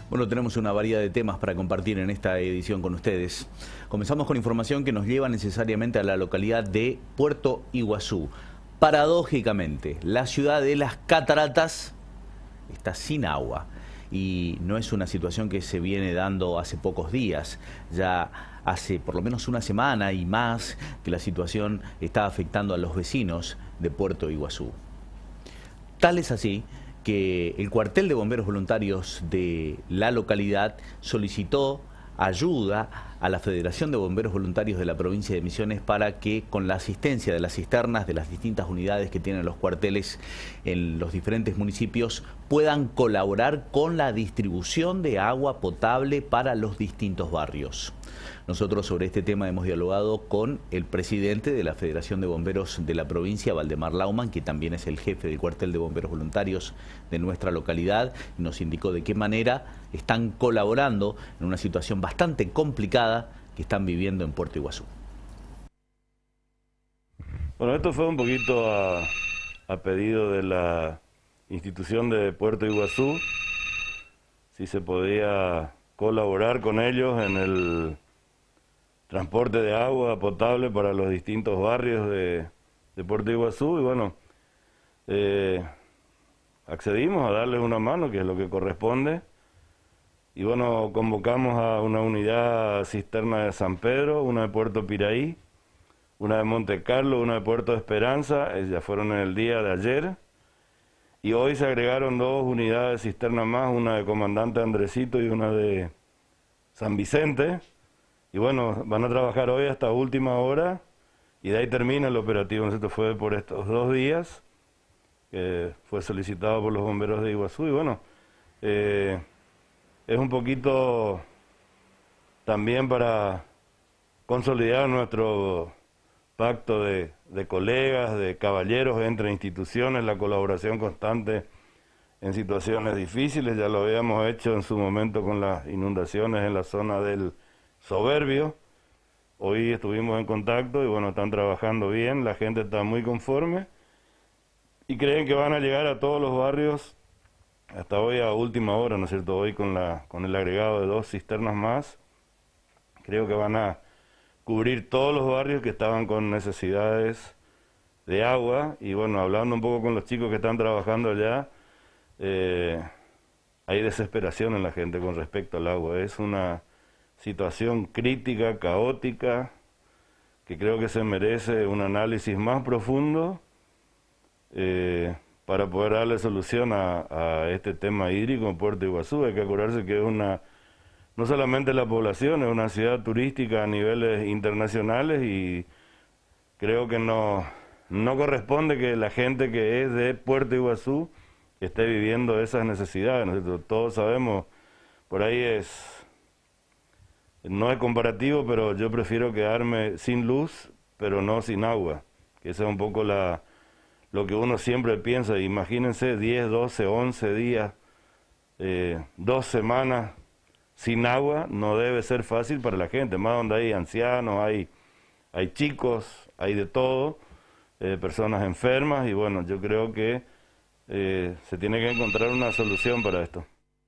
Bueno, tenemos una variedad de temas para compartir en esta edición con ustedes. Comenzamos con información que nos lleva necesariamente a la localidad de Puerto Iguazú. Paradójicamente, la ciudad de las cataratas está sin agua. Y no es una situación que se viene dando hace pocos días. Ya hace por lo menos una semana y más que la situación está afectando a los vecinos de Puerto Iguazú. Tal es así que el cuartel de bomberos voluntarios de la localidad solicitó ayuda a la Federación de Bomberos Voluntarios de la provincia de Misiones para que, con la asistencia de las cisternas de las distintas unidades que tienen los cuarteles en los diferentes municipios, puedan colaborar con la distribución de agua potable para los distintos barrios. Nosotros sobre este tema hemos dialogado con el presidente de la Federación de Bomberos de la provincia, Valdemar Lauman, que también es el jefe del cuartel de bomberos voluntarios de nuestra localidad, y nos indicó de qué manera están colaborando en una situación bastante complicada que están viviendo en Puerto Iguazú. Bueno, esto fue un poquito a pedido de la institución de Puerto Iguazú, si se podía colaborar con ellos en el transporte de agua potable para los distintos barrios de Puerto Iguazú, y bueno, accedimos a darles una mano, que es lo que corresponde, y bueno, convocamos a una unidad cisterna de San Pedro, una de Puerto Piraí, una de Monte Carlo, una de Puerto Esperanza, ya fueron en el día de ayer, y hoy se agregaron 2 unidades cisternas más, una de Comandante Andresito y una de San Vicente. Y bueno, van a trabajar hoy hasta última hora y de ahí termina el operativo. Esto fue por estos 2 días, que fue solicitado por los bomberos de Iguazú. Y bueno, es un poquito también para consolidar nuestro pacto de colegas, de caballeros entre instituciones, la colaboración constante en situaciones difíciles. Ya lo habíamos hecho en su momento con las inundaciones en la zona del Soberbio. Hoy estuvimos en contacto y bueno, están trabajando bien, la gente está muy conforme y creen que van a llegar a todos los barrios hasta hoy a última hora, ¿no es cierto? Hoy con el agregado de 2 cisternas más, creo que van a cubrir todos los barrios que estaban con necesidades de agua. Y bueno, hablando un poco con los chicos que están trabajando allá, hay desesperación en la gente con respecto al agua. Es una situación crítica, caótica, que creo que se merece un análisis más profundo para poder darle solución a este tema hídrico en Puerto Iguazú. Hay que acordarse que es no solamente la población, es una ciudad turística a niveles internacionales y creo que no corresponde que la gente que es de Puerto Iguazú esté viviendo esas necesidades. Nosotros todos sabemos, por ahí no es comparativo, pero yo prefiero quedarme sin luz, pero no sin agua, que esa es un poco lo que uno siempre piensa. Imagínense 10, 12, 11 días, 2 semanas sin agua, no debe ser fácil para la gente, más donde hay ancianos, hay chicos, hay de todo, personas enfermas, y bueno, yo creo que se tiene que encontrar una solución para esto.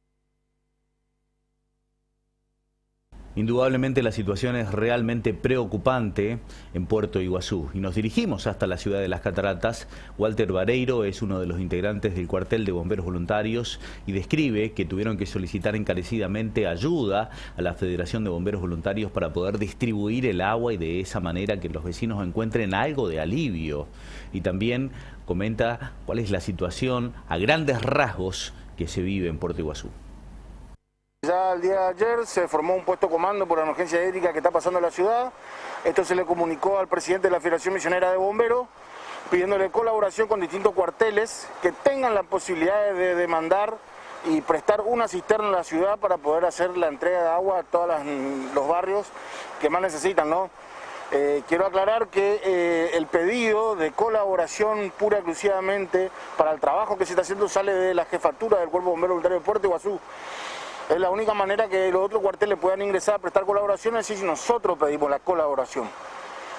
Indudablemente la situación es realmente preocupante en Puerto Iguazú y nos dirigimos hasta la ciudad de las cataratas. Walter Vareiro es uno de los integrantes del cuartel de bomberos voluntarios y describe que tuvieron que solicitar encarecidamente ayuda a la Federación de Bomberos Voluntarios para poder distribuir el agua y de esa manera que los vecinos encuentren algo de alivio. Y también comenta cuál es la situación a grandes rasgos que se vive en Puerto Iguazú. Ya el día de ayer se formó un puesto comando por la emergencia hídrica que está pasando en la ciudad. Esto se le comunicó al presidente de la Federación Misionera de Bomberos, pidiéndole colaboración con distintos cuarteles que tengan la posibilidad de demandar y prestar una cisterna en la ciudad para poder hacer la entrega de agua a todos los barrios que más necesitan, ¿no? Quiero aclarar que el pedido de colaboración pura y exclusivamente para el trabajo que se está haciendo sale de la jefatura del Cuerpo de Bomberos Voluntarios de Puerto Iguazú. Es la única manera que los otros cuarteles puedan ingresar a prestar colaboración, es si nosotros pedimos la colaboración.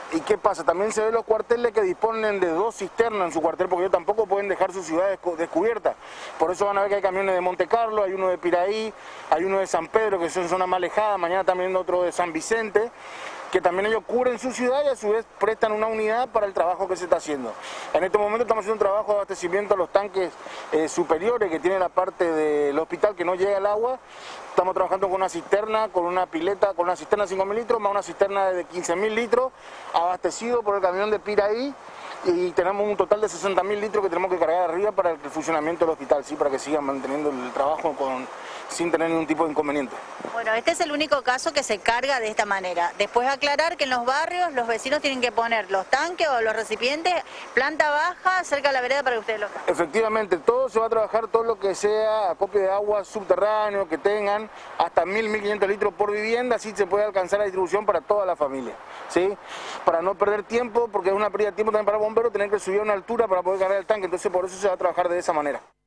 ¿Y qué pasa? También se ve los cuarteles que disponen de 2 cisternas en su cuartel, porque ellos tampoco pueden dejar su ciudad descubierta. Por eso van a ver que hay camiones de Monte Carlo, hay uno de Piraí, hay uno de San Pedro, que son zonas más alejadas, mañana también otro de San Vicente, que también ellos cubren su ciudad y a su vez prestan una unidad para el trabajo que se está haciendo. En este momento estamos haciendo un trabajo de abastecimiento a los tanques superiores que tiene la parte del hospital que no llega el agua. Estamos trabajando con una cisterna, con una pileta, con una cisterna de 5.000 litros, más una cisterna de 15.000 litros, abastecido por el camión de Piraí, y tenemos un total de 60.000 litros que tenemos que cargar arriba para el funcionamiento del hospital, ¿sí? Para que sigan manteniendo el trabajo sin tener ningún tipo de inconveniente. Bueno, este es el único caso que se carga de esta manera. Después aclarar que en los barrios los vecinos tienen que poner los tanques o los recipientes planta baja cerca de la vereda para que ustedes los carguen. Efectivamente, todo se va a trabajar, todo lo que sea acopio de agua subterráneo, que tengan hasta 1.000-1.500 litros por vivienda, así se puede alcanzar la distribución para toda la familia, ¿sí? Para no perder tiempo, porque es una pérdida de tiempo también para el bombero tener que subir a una altura para poder cargar el tanque, entonces por eso se va a trabajar de esa manera.